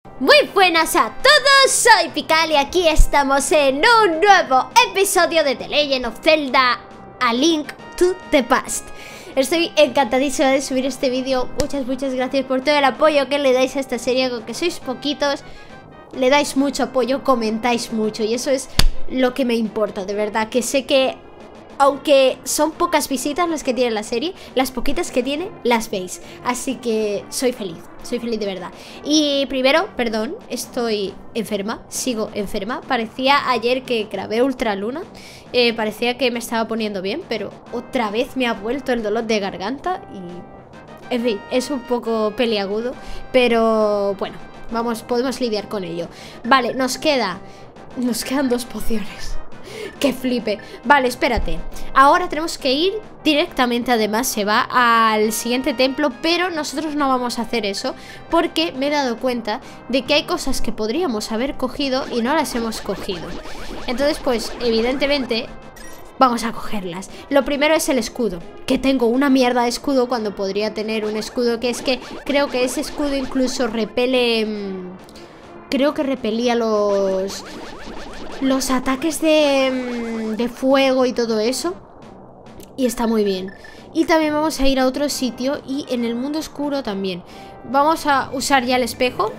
Muy buenas a todos, soy Pikal y aquí estamos en un nuevo episodio de The Legend of Zelda A Link to the Past. Estoy encantadísima de subir este vídeo. Muchas gracias por todo el apoyo que le dais a esta serie. Aunque sois poquitos, le dais mucho apoyo, comentáis mucho y eso es lo que me importa, de verdad. Que sé que aunque son pocas visitas las que tiene la serie, las poquitas que tiene las veis. Así que soy feliz de verdad. Y primero, perdón, estoy enferma, sigo enferma. Parecía ayer que grabé Ultraluna, parecía que me estaba poniendo bien, pero otra vez me ha vuelto el dolor de garganta y... en fin, es un poco peliagudo, pero bueno, podemos lidiar con ello. Vale, nos quedan 2 pociones. ¡Qué flipe! Vale, espérate. Ahora tenemos que ir directamente, además se va al siguiente templo, pero nosotros no vamos a hacer eso porque me he dado cuenta de que hay cosas que podríamos haber cogido y no las hemos cogido. Entonces, pues, evidentemente, vamos a cogerlas. Lo primero es el escudo, que tengo una mierda de escudo cuando podría tener un escudo, que es que creo que ese escudo incluso repele... creo que repelía los ataques de fuego y todo eso. Y está muy bien. Y también vamos a ir a otro sitio y en el mundo oscuro también. Vamos a usar ya el espejo,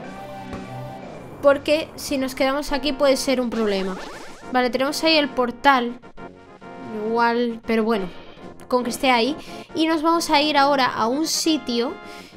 porque si nos quedamos aquí puede ser un problema. Vale, tenemos ahí el portal. Igual, pero bueno, con que esté ahí. Y nos vamos a ir ahora a un sitio.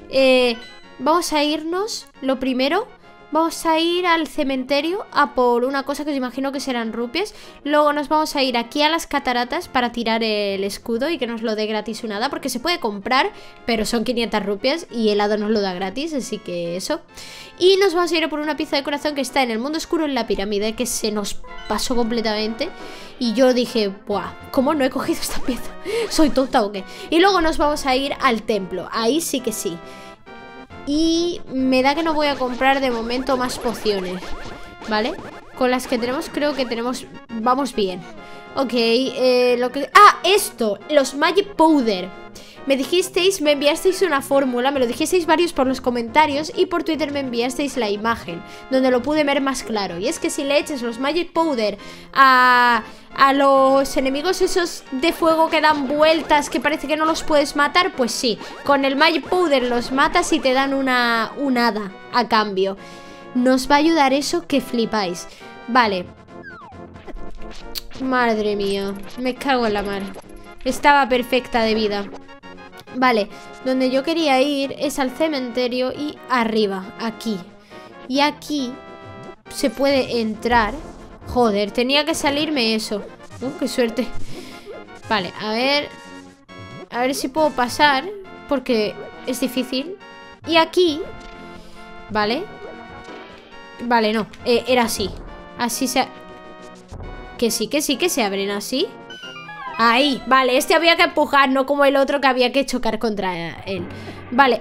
Vamos a irnos, lo primero... vamos a ir al cementerio a por una cosa que os imagino que serán rupias. Luego nos vamos a ir aquí a las cataratas para tirar el escudo y que nos lo dé gratis una hada, porque se puede comprar, pero son 500 rupias y el hada nos lo da gratis, así que eso. Y nos vamos a ir a por una pieza de corazón que está en el mundo oscuro, en la pirámide, que se nos pasó completamente. Y yo dije, buah, ¿cómo no he cogido esta pieza? ¿Soy tonta o qué? Y luego nos vamos a ir al templo, ahí sí que sí. Y me da que no voy a comprar de momento más pociones, ¿vale? Con las que tenemos creo que tenemos... vamos bien. Ok, lo que... ¡ah! Esto, los Magic Powder. Me dijisteis, me enviasteis una fórmula, me lo dijisteis varios por los comentarios y por Twitter me enviasteis la imagen, donde lo pude ver más claro. Y es que si le echas los Magic Powder a los enemigos esos de fuego que dan vueltas, que parece que no los puedes matar, pues sí, con el Magic Powder los matas y te dan un hada a cambio. Nos va a ayudar eso que flipáis. Vale. Madre mía, me cago en la mar. Estaba perfecta de vida. Vale, donde yo quería ir es al cementerio y arriba, aquí. Y aquí se puede entrar. Joder, tenía que salirme eso. Qué suerte. Vale, a ver si puedo pasar, porque es difícil. Y aquí, vale. Vale, no, era así. Así se... que sí, que se abren así. Ahí, vale, este había que empujar, no como el otro que había que chocar contra él. Vale,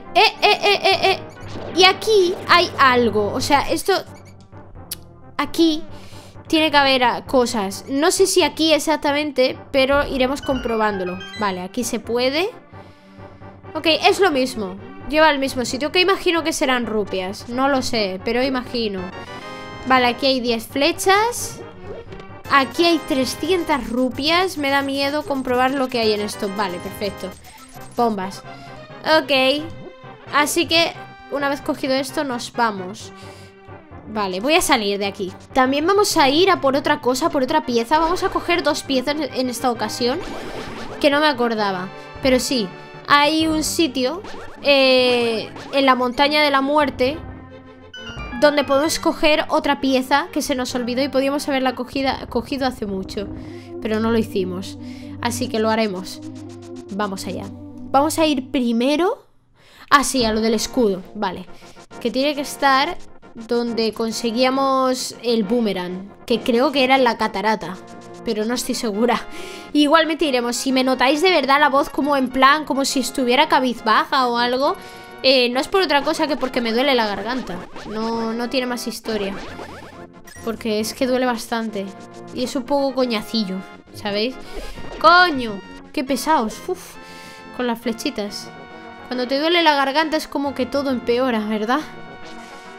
y aquí hay algo, o sea, esto... aquí tiene que haber cosas. No sé si aquí exactamente, pero iremos comprobándolo. Vale, aquí se puede. Ok, es lo mismo, lleva al mismo sitio, que imagino que serán rupias. No lo sé, pero imagino. Vale, aquí hay 10 flechas. Aquí hay 300 rupias. Me da miedo comprobar lo que hay en esto. Vale, perfecto. Bombas. Ok. Así que una vez cogido esto nos vamos. Vale, voy a salir de aquí. También vamos a ir a por otra cosa, por otra pieza. Vamos a coger 2 piezas en esta ocasión, que no me acordaba. Pero sí, hay un sitio en la montaña de la muerte donde podemos coger otra pieza que se nos olvidó y podíamos haberla cogido hace mucho, pero no lo hicimos. Así que lo haremos. Vamos allá. Vamos a ir primero... ah, sí, a lo del escudo. Vale. Que tiene que estar donde conseguíamos el boomerang, que creo que era en la catarata, pero no estoy segura. Igualmente iremos. Si me notáis de verdad la voz como en plan, como si estuviera cabizbaja o algo... no es por otra cosa que porque me duele la garganta. No tiene más historia. Porque es que duele bastante. Y es un poco coñacillo, ¿sabéis? ¡Coño! ¡Qué pesados! Uf, con las flechitas. Cuando te duele la garganta es como que todo empeora, ¿verdad?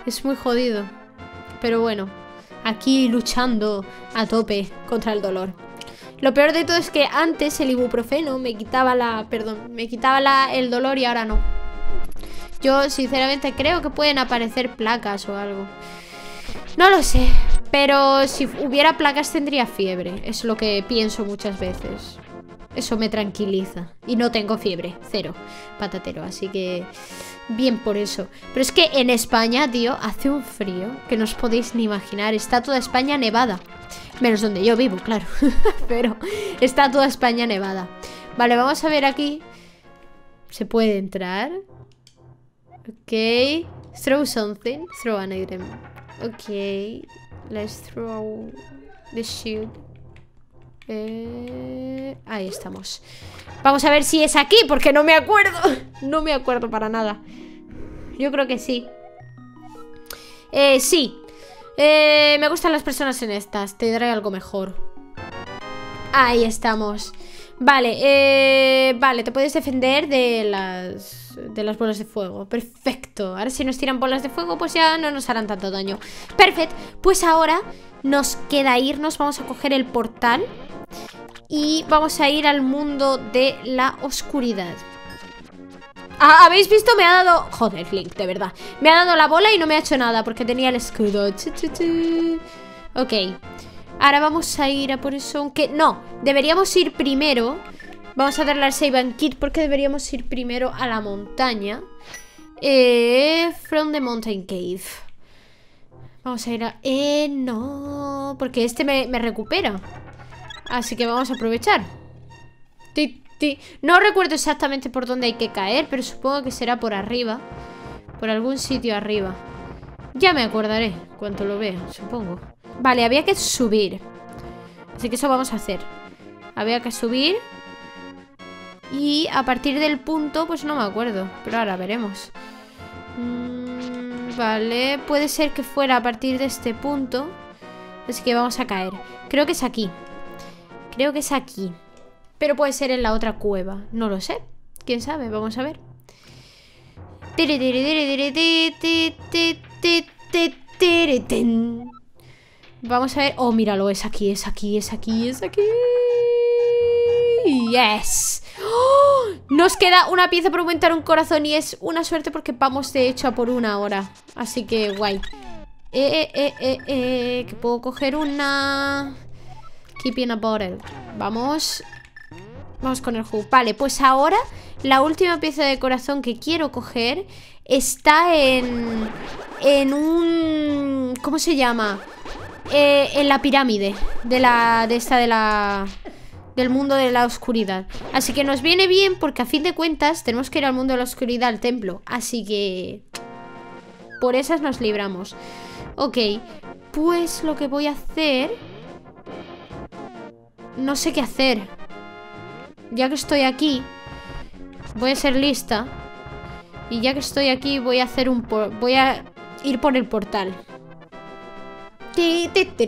Es muy jodido. Pero bueno, aquí luchando a tope contra el dolor. Lo peor de todo es que antes el ibuprofeno me quitaba el dolor y ahora no. Yo sinceramente creo que pueden aparecer placas o algo. No lo sé, pero si hubiera placas tendría fiebre. Es lo que pienso muchas veces. Eso me tranquiliza. Y no tengo fiebre, cero, patatero, así que bien por eso. Pero es que en España, tío, hace un frío que no os podéis ni imaginar. Está toda España nevada. Menos donde yo vivo, claro. Pero está toda España nevada. Vale, vamos a ver aquí. ¿Se puede entrar? Ok. Throw something. Throw an item. Ok. Let's throw the shield. Ahí estamos. Vamos a ver si es aquí, porque no me acuerdo. No me acuerdo para nada. Yo creo que sí. Sí. Me gustan las personas en estas. Te daré algo mejor. Ahí estamos. Vale, vale, te puedes defender de las bolas de fuego. Perfecto. Ahora si nos tiran bolas de fuego, pues ya no nos harán tanto daño. Perfecto. Pues ahora nos queda irnos. Vamos a coger el portal y vamos a ir al mundo de la oscuridad. ¿Habéis visto? Me ha dado... Joder, Link, de verdad. Me ha dado la bola y no me ha hecho nada porque tenía el escudo. Ok. Ahora vamos a ir a por eso. Aunque no, deberíamos ir primero. Vamos a darle al Save and Kit porque deberíamos ir primero a la montaña. From the Mountain Cave. Vamos a ir a... no, porque este me recupera. Así que vamos a aprovechar. No recuerdo exactamente por dónde hay que caer, pero supongo que será por arriba. Por algún sitio arriba. Ya me acordaré cuando lo vea, supongo. Vale, había que subir. Así que eso vamos a hacer. Había que subir. Y a partir del punto, pues no me acuerdo. Pero ahora veremos. Vale, puede ser que fuera a partir de este punto. Así que vamos a caer. Creo que es aquí. Creo que es aquí. Pero puede ser en la otra cueva. No lo sé. ¿Quién sabe? Vamos a ver. Vamos a ver. Oh, míralo. Es aquí, es aquí, es aquí, es aquí. Yes. ¡Oh! Nos queda una pieza por aumentar un corazón. Y es una suerte porque vamos de hecho a por una hora. Así que guay. Que puedo coger una... Keeping a bottle. Vamos. Vamos con el jugo. Vale, pues ahora la última pieza de corazón que quiero coger está en un... ¿Cómo se llama? En la pirámide del mundo de la oscuridad. Así que nos viene bien porque a fin de cuentas tenemos que ir al mundo de la oscuridad, al templo. Así que por esas nos libramos. Ok, pues lo que voy a hacer... No sé qué hacer. Ya que estoy aquí, voy a ser lista. Y ya que estoy aquí, voy a hacer voy a ir por el portal. Y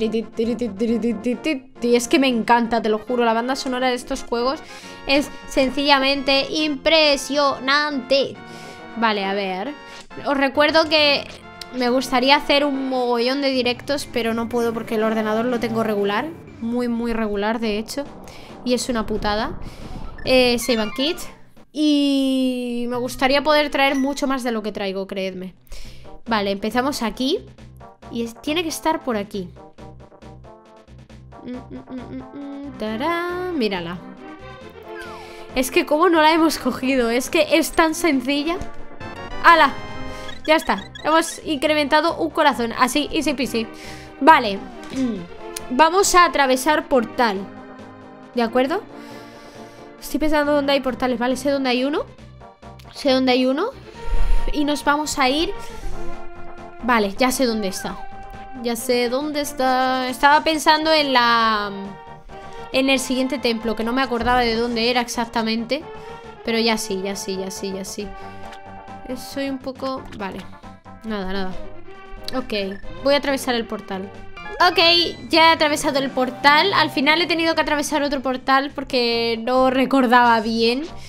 es que me encanta, te lo juro. La banda sonora de estos juegos es sencillamente impresionante. Vale, a ver. Os recuerdo que me gustaría hacer un mogollón de directos, pero no puedo porque el ordenador lo tengo regular. Muy, muy regular, de hecho. Y es una putada. Save and Kit. Y me gustaría poder traer mucho más de lo que traigo, creedme. Vale, empezamos aquí. Y tiene que estar por aquí. ¡Tarán! Mírala. Es que como no la hemos cogido. Es que es tan sencilla. ¡Hala! Ya está. Hemos incrementado un corazón. Así, easy peasy. Vale. Vamos a atravesar portal. ¿De acuerdo? Estoy pensando dónde hay portales, ¿vale? Sé dónde hay uno. Sé dónde hay uno. Y nos vamos a ir... Vale, ya sé dónde está. Ya sé dónde está. Estaba pensando en en el siguiente templo, que no me acordaba de dónde era exactamente. Pero ya sí, ya sí, ya sí, ya sí. Soy un poco... Vale. Nada, nada. Ok, voy a atravesar el portal. Ok, ya he atravesado el portal. Al final he tenido que atravesar otro portal porque no recordaba bien.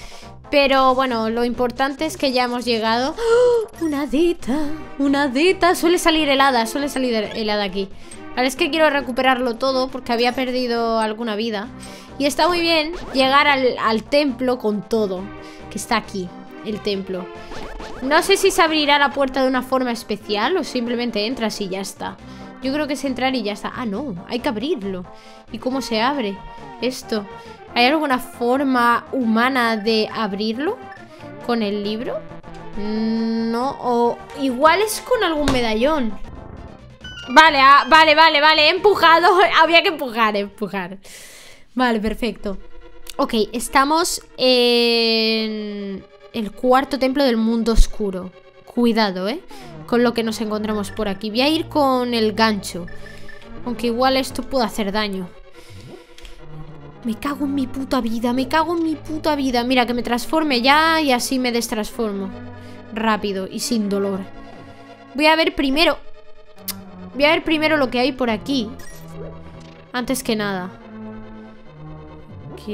Pero bueno, lo importante es que ya hemos llegado. ¡Oh! Una hadita. Una hadita. Suele salir helada aquí. Vale, es que quiero recuperarlo todo porque había perdido alguna vida. Y está muy bien llegar al templo con todo. Que está aquí, el templo. No sé si se abrirá la puerta de una forma especial o simplemente entras y ya está. Yo creo que es entrar y ya está. Ah, no, hay que abrirlo. ¿Y cómo se abre esto? ¿Hay alguna forma humana de abrirlo? ¿Con el libro? No, o igual es con algún medallón. Vale, vale, he empujado. Había que empujar. Vale, perfecto. Ok, estamos en el cuarto templo del mundo oscuro. Cuidado, con lo que nos encontramos por aquí. Voy a ir con el gancho, aunque igual esto puede hacer daño. Me cago en mi puta vida, Mira, que me transforme ya y así me destransformo rápido y sin dolor. Voy a ver primero lo que hay por aquí, antes que nada. Ok.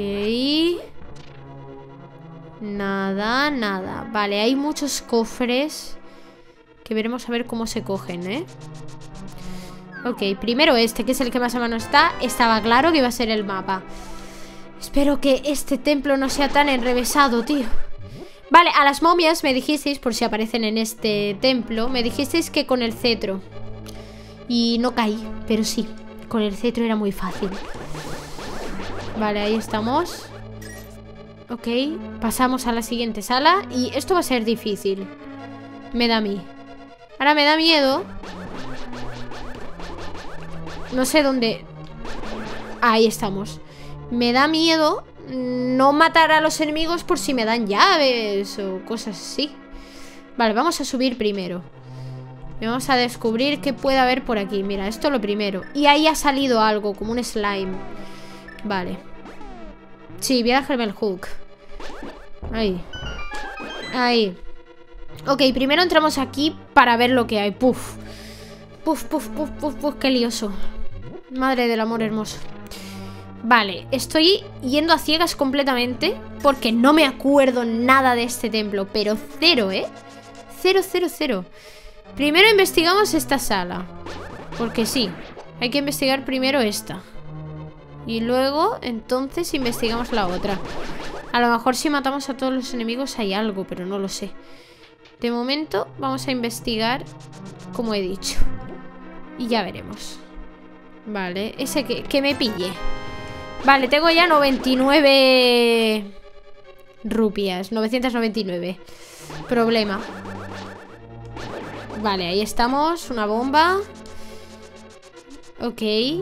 Nada. Vale, hay muchos cofres que veremos a ver cómo se cogen, Ok, primero este, que es el que más a mano está. Estaba claro que iba a ser el mapa. Espero que este templo no sea tan enrevesado, tío. Vale, a las momias me dijisteis, por si aparecen en este templo, me dijisteis que con el cetro. Y no caí, pero sí, con el cetro era muy fácil. Vale, ahí estamos. Ok, pasamos a la siguiente sala. Y esto va a ser difícil. Me da a mí. Ahora me da miedo. No sé dónde. Ahí estamos. Me da miedo no matar a los enemigos por si me dan llaves o cosas así. Vale, vamos a subir primero. Y vamos a descubrir qué puede haber por aquí. Mira, esto lo primero. Y ahí ha salido algo, como un slime. Vale. Sí, voy a dejarme el hook. Ahí. Ok, primero entramos aquí para ver lo que hay. Puf, qué lioso. Madre del amor hermoso. Vale, estoy yendo a ciegas completamente porque no me acuerdo nada de este templo. Pero cero, Cero. Primero investigamos esta sala, porque sí, hay que investigar primero esta. Y luego, entonces, investigamos la otra. A lo mejor si matamos a todos los enemigos hay algo, pero no lo sé. De momento vamos a investigar como he dicho. Y ya veremos. Vale, ese que me pille. Vale, tengo ya 99 rupias, 999. Problema. Vale, ahí estamos, una bomba. Ok.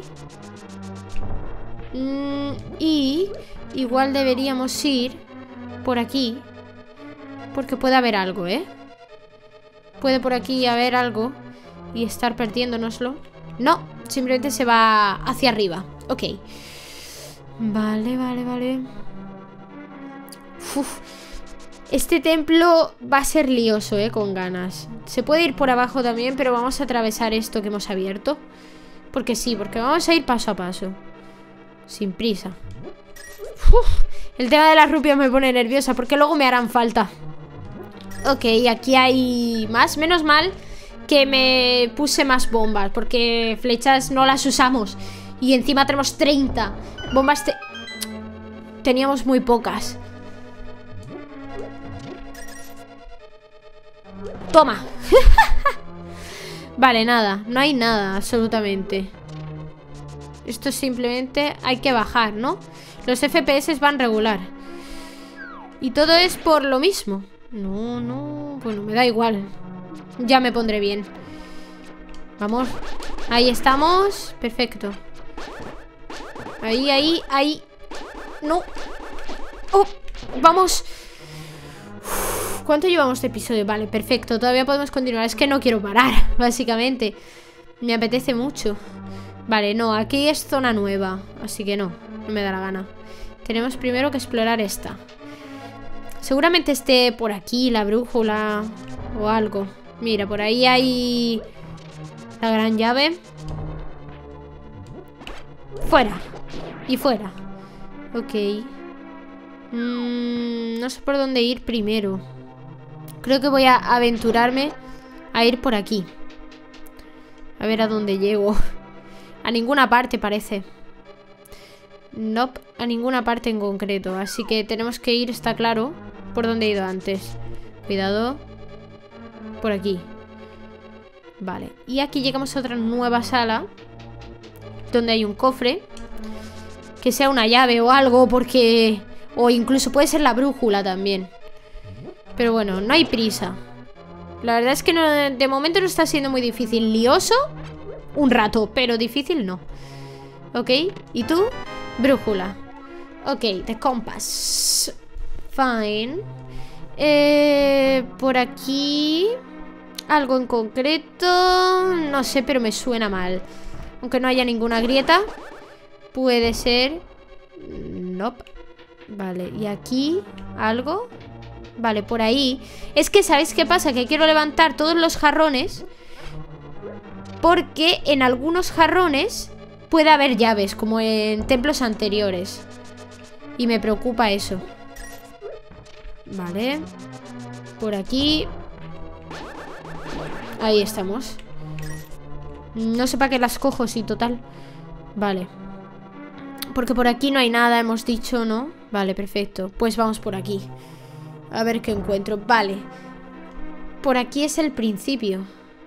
Y igual deberíamos ir por aquí, porque puede haber algo, Puede por aquí haber algo y estar perdiéndonoslo. No, simplemente se va hacia arriba. Ok. Vale. Uf. Este templo va a ser lioso, con ganas. Se puede ir por abajo también, pero vamos a atravesar esto que hemos abierto. Porque sí, porque vamos a ir paso a paso. Sin prisa. Uf. El tema de las rupias me pone nerviosa porque luego me harán falta. Ok, aquí hay más. Menos mal que me puse más bombas, porque flechas no las usamos. Y encima tenemos 30 bombas. Teníamos muy pocas. Toma. Vale, nada. No hay nada, absolutamente. Esto simplemente hay que bajar, ¿no? Los FPS van regular. Y todo es por lo mismo. No. Bueno, me da igual. Ya me pondré bien. Vamos. Ahí estamos. Perfecto. Ahí. No. Oh, vamos. Uf, ¿cuánto llevamos de episodio? Vale, perfecto. Todavía podemos continuar. Es que no quiero parar, básicamente. Me apetece mucho. Vale, no, aquí es zona nueva, así que no me da la gana. Tenemos primero que explorar esta. Seguramente esté por aquí la brújula o algo. Mira, por ahí hay la gran llave. Fuera. Y fuera. Ok. No sé por dónde ir primero. Creo que voy a aventurarme a ir por aquí. A ver a dónde llego. A ninguna parte parece. Nope, a ninguna parte en concreto. Así que tenemos que ir, está claro, por donde he ido antes. Cuidado. Por aquí. Vale, y aquí llegamos a otra nueva sala donde hay un cofre. Que sea una llave o algo, porque... O incluso puede ser la brújula también. Pero bueno, no hay prisa. La verdad es que no, de momento no está siendo muy difícil. Lioso, un rato, pero difícil no. Ok, ¿y tú? Brújula. Ok, the compass. Fine. Por aquí... Algo en concreto... No sé, pero me suena mal. Aunque no haya ninguna grieta. Puede ser... Nope. Vale, y aquí... ¿Algo? Vale, por ahí. Es que, ¿sabéis qué pasa? Que quiero levantar todos los jarrones, porque en algunos jarrones puede haber llaves, como en templos anteriores. Y me preocupa eso. Vale. Por aquí. Ahí estamos. No sé para qué las cojo, sí, total. Vale. Porque por aquí no hay nada, hemos dicho, ¿no? Vale, perfecto. Pues vamos por aquí. A ver qué encuentro. Vale. Por aquí es el principio.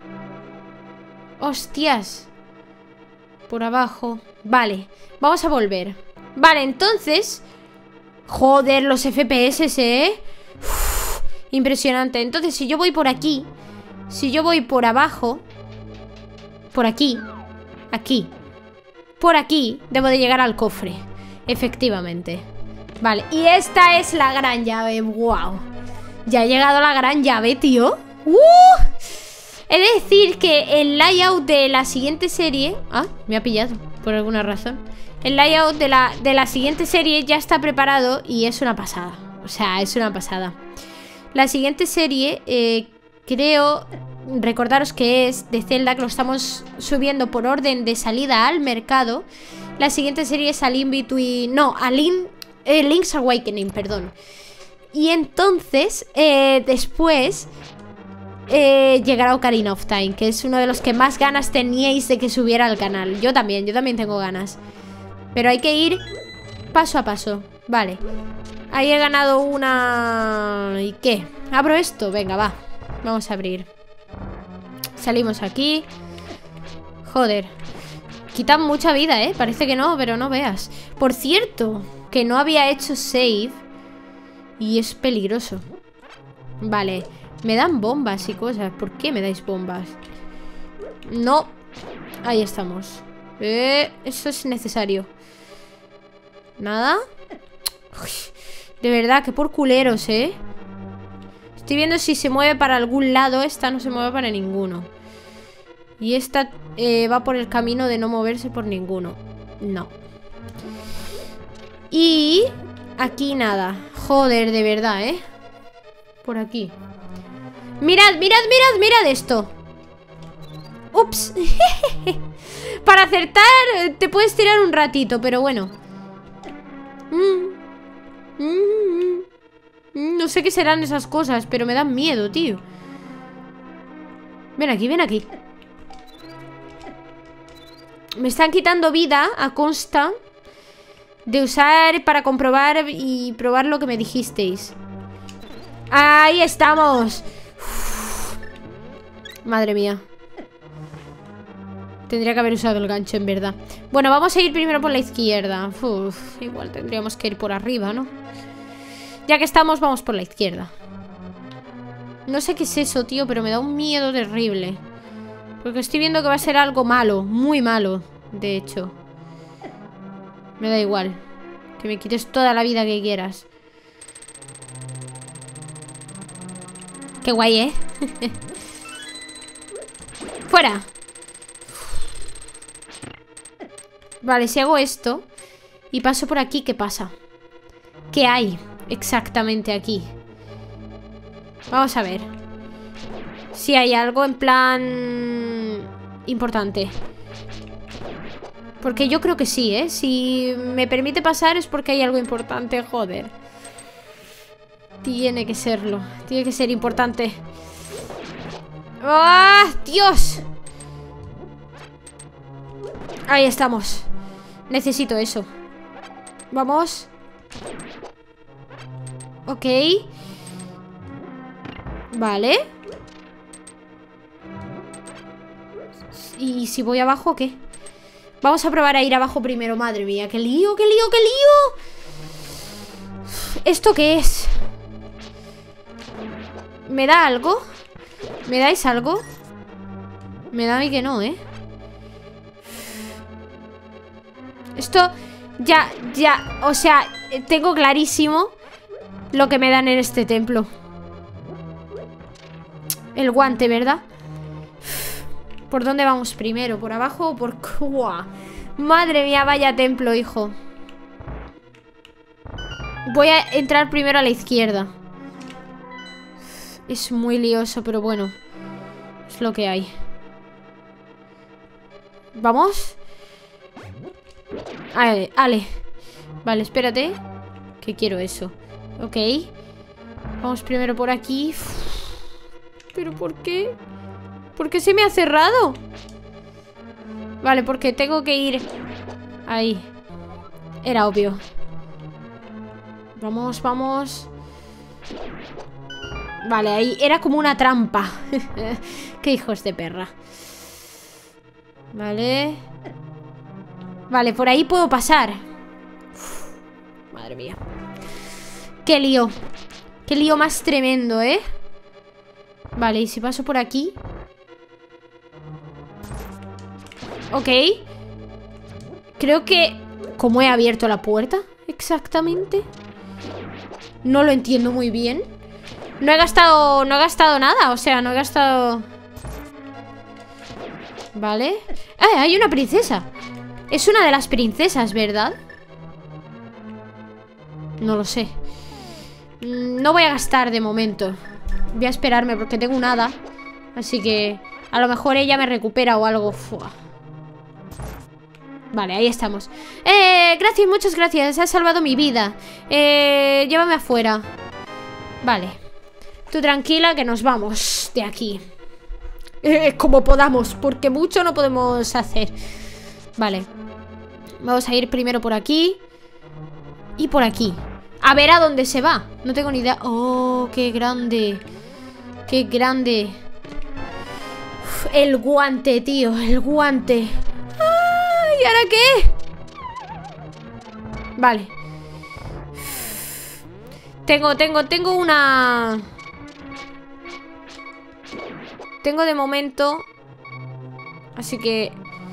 ¡Hostias! Por abajo. Vale, vamos a volver. Vale, entonces... Joder, los FPS, ¿eh? Uf, impresionante. Entonces, si yo voy por aquí... Si yo voy por abajo... Por aquí... Aquí... Por aquí debo de llegar al cofre. Efectivamente. Vale, y esta es la gran llave. ¡Wow! Ya ha llegado la gran llave, tío. He de decir que el layout de la siguiente serie... Ah, me ha pillado, por alguna razón. El layout de la siguiente serie ya está preparado y es una pasada. O sea, es una pasada. La siguiente serie, creo... Recordaros que es de Zelda, que lo estamos subiendo por orden de salida al mercado. La siguiente serie es a Link Between... No, a Link's Awakening, perdón. Y entonces, después... llegará Ocarina of Time, que es uno de los que más ganas teníais de que subiera al canal. Yo también tengo ganas. Pero hay que ir paso a paso. Vale. Ahí he ganado una... ¿Y qué? ¿Abro esto? Venga, va. Vamos a abrir. Salimos aquí. Joder. Quitan mucha vida, ¿eh? Parece que no, pero no veas. Por cierto, que no había hecho save. Y es peligroso. Vale. Me dan bombas y cosas. ¿Por qué me dais bombas? No. Ahí estamos. Eso es necesario. ¿Nada? Uy, de verdad, que por culeros, ¿eh? Estoy viendo si se mueve para algún lado. Esta no se mueve para ninguno. Y esta va por el camino de no moverse por ninguno. No. Y aquí nada. Joder, de verdad, ¿eh? Por aquí. Mirad, mirad, mirad, mirad esto. Ups. Para acertar te puedes tirar un ratito, pero bueno. No sé qué serán esas cosas, pero me dan miedo, tío. Ven aquí, ven aquí. Me están quitando vida a costa de usar para comprobar y probar lo que me dijisteis. Ahí estamos. Uf. Madre mía. Tendría que haber usado el gancho, en verdad. Bueno, vamos a ir primero por la izquierda. Uf, igual tendríamos que ir por arriba, ¿no? Ya que estamos, vamos por la izquierda. No sé qué es eso, tío, pero me da un miedo terrible. Porque estoy viendo que va a ser algo malo. Muy malo, de hecho. Me da igual. Que me quites toda la vida que quieras. Qué guay, ¿eh? ¡Fuera! Vale, si hago esto y paso por aquí, ¿qué pasa? ¿Qué hay exactamente aquí? Vamos a ver si hay algo en plan importante. Porque yo creo que sí, ¿eh? Si me permite pasar es porque hay algo importante, joder. Tiene que serlo. Tiene que ser importante. ¡Ah! ¡Dios! Ahí estamos. Necesito eso. Vamos. Ok. Vale. ¿Y si voy abajo, qué? Vamos a probar a ir abajo primero. Madre mía, qué lío, qué lío, qué lío. ¿Esto qué es? ¿Me da algo? ¿Me dais algo? Me da a mí que no, ¿eh? Esto ya, o sea, tengo clarísimo lo que me dan en este templo. El guante, ¿verdad? ¿Por dónde vamos primero? ¿Por abajo o por...? ¡Uah! Madre mía, vaya templo, hijo. Voy a entrar primero a la izquierda. Es muy lioso, pero bueno, es lo que hay. ¿Vamos? Ale. Vale, espérate, que quiero eso. Ok. Vamos primero por aquí. ¿Pero por qué? ¿Por qué se me ha cerrado? Vale, porque tengo que ir ahí. Era obvio. Vamos, vamos. Vale, ahí era como una trampa. Qué hijos de perra. Vale. Vale, por ahí puedo pasar. Uf, madre mía. Qué lío. Qué lío más tremendo, ¿eh? Vale, y si paso por aquí. Ok. Creo que... ¿Cómo he abierto la puerta? Exactamente. No lo entiendo muy bien. No he gastado nada. O sea, no he gastado... Vale. ¡Ah! Hay una princesa. Es una de las princesas, ¿verdad? No lo sé. No voy a gastar de momento. Voy a esperarme porque tengo un hada. Así que a lo mejor ella me recupera o algo. Fua. Vale, ahí estamos. Gracias, muchas gracias. Has salvado mi vida. Llévame afuera. Vale. Tú tranquila que nos vamos de aquí. Como podamos, porque mucho no podemos hacer. Vale. Vamos a ir primero por aquí. Y por aquí. A ver a dónde se va. No tengo ni idea. Oh, qué grande. Qué grande. Uf, el guante, tío. El guante. ¡Ah! ¿Y ahora qué? Vale. Tengo una... Tengo de momento... Así que...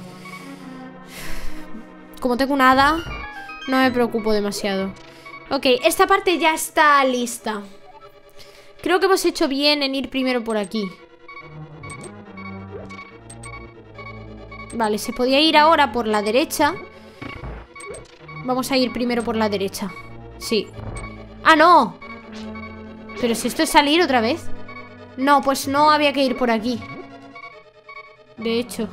Como tengo un hada, no me preocupo demasiado. Ok, esta parte ya está lista. Creo que hemos hecho bien en ir primero por aquí. Vale, se podía ir ahora por la derecha. Vamos a ir primero por la derecha. Sí. ¡Ah, no! Pero si esto es salir otra vez. No, pues no había que ir por aquí. De hecho.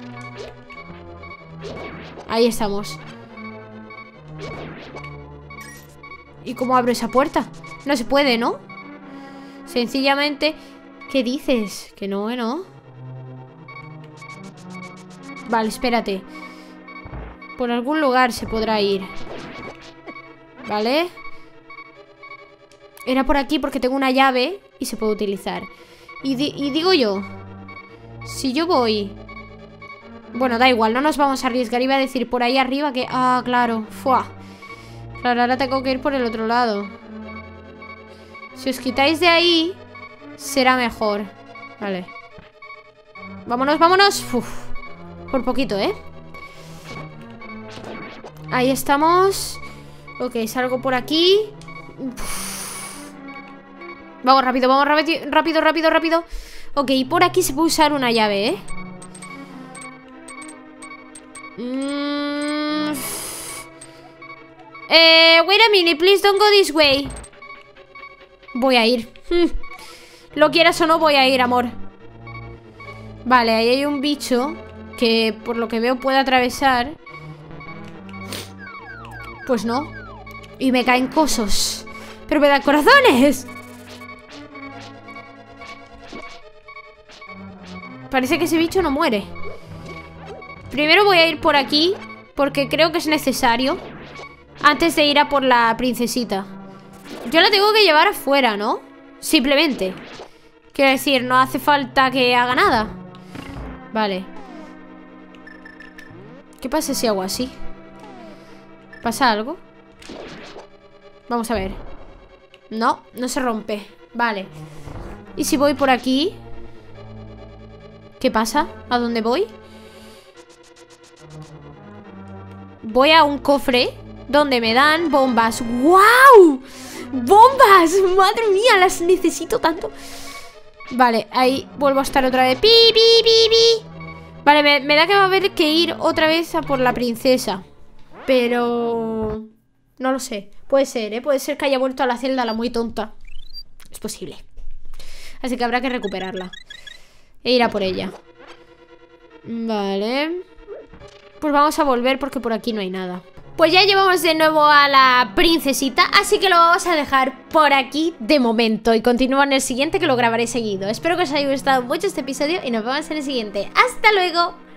Ahí estamos. ¿Y cómo abro esa puerta? No se puede, ¿no? Sencillamente... ¿Qué dices? Que no, ¿no? Vale, espérate. Por algún lugar se podrá ir. Vale. Era por aquí porque tengo una llave y se puede utilizar. Y digo yo, si yo voy... Bueno, da igual, no nos vamos a arriesgar. Iba a decir por ahí arriba que... Ah, claro. Fua. Claro, ahora tengo que ir por el otro lado. Si os quitáis de ahí, será mejor. Vale. Vámonos, vámonos. Uf. Por poquito, ¿eh? Ahí estamos. Ok, salgo por aquí. Vamos rápido, rápido, rápido, rápido. Ok, por aquí se puede usar una llave, ¿eh? Wait a minute, please don't go this way. Voy a ir. Lo quieras o no, voy a ir, amor. Vale, ahí hay un bicho que por lo que veo puede ¡Pero me da corazones! Parece que ese bicho no muere. Primero voy a ir por aquí, porque creo que es necesario, antes de ir a por la princesita. Yo la tengo que llevar afuera, ¿no? Simplemente. Quiero decir, no hace falta que haga nada. Vale. ¿Qué pasa si hago así? ¿Pasa algo? Vamos a ver. No, no se rompe. Vale. ¿Y si voy por aquí? ¿Qué pasa? ¿A dónde voy? Voy a un cofre donde me dan bombas. ¡Wow! ¡Bombas! ¡Madre mía! Las necesito tanto. Vale, ahí vuelvo a estar otra vez. ¡Pi, pi, pi, pi! Vale, me da que va a haber que ir otra vez a por la princesa. Pero... no lo sé. Puede ser, ¿eh? Puede ser que haya vuelto a la celda la muy tonta. Es posible. Así que habrá que recuperarla e ir a por ella. Vale. Pues vamos a volver porque por aquí no hay nada. Pues ya llevamos de nuevo a la princesita, así que lo vamos a dejar por aquí de momento y continúo en el siguiente, que lo grabaré seguido. Espero que os haya gustado mucho este episodio y nos vemos en el siguiente. ¡Hasta luego!